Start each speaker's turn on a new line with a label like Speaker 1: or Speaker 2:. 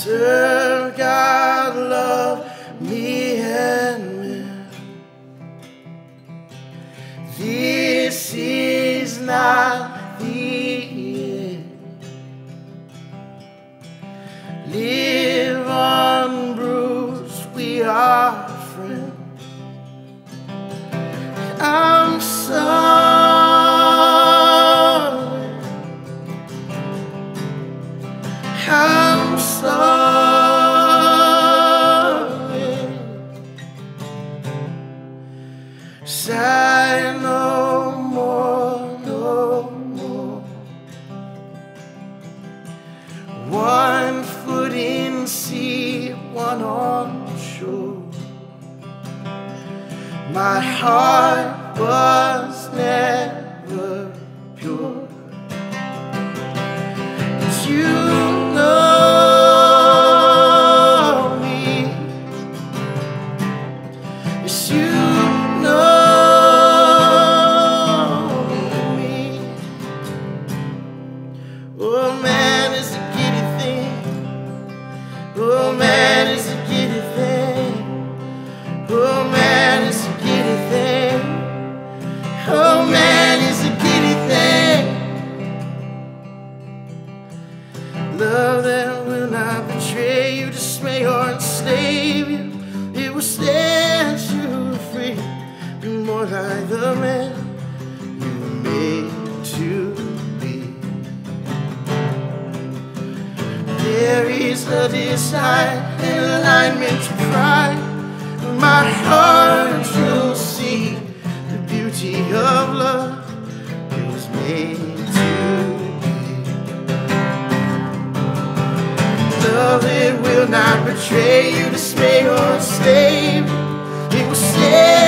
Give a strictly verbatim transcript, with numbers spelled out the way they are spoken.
Speaker 1: serve God, love me and men. This is not the end. Live on, Bruce, we are friends. I'm sorry. I'm sorry. Sigh no more, no more. One foot in sea, one on shore. My heart was never pure. But you know me. Yes, you know me. Oh man, it's a giddy thing. Oh man, it's a giddy thing. Oh man, it's a giddy thing. Oh man, it's a giddy thing. Love that will not betray you, dismay or enslave you. It will set you free. Be more like the man you were made to be. There is a desire and alignment to cry. My heart will see the beauty of love. It was made to be. Love it will not betray you, dismay or enslave you. It will stay.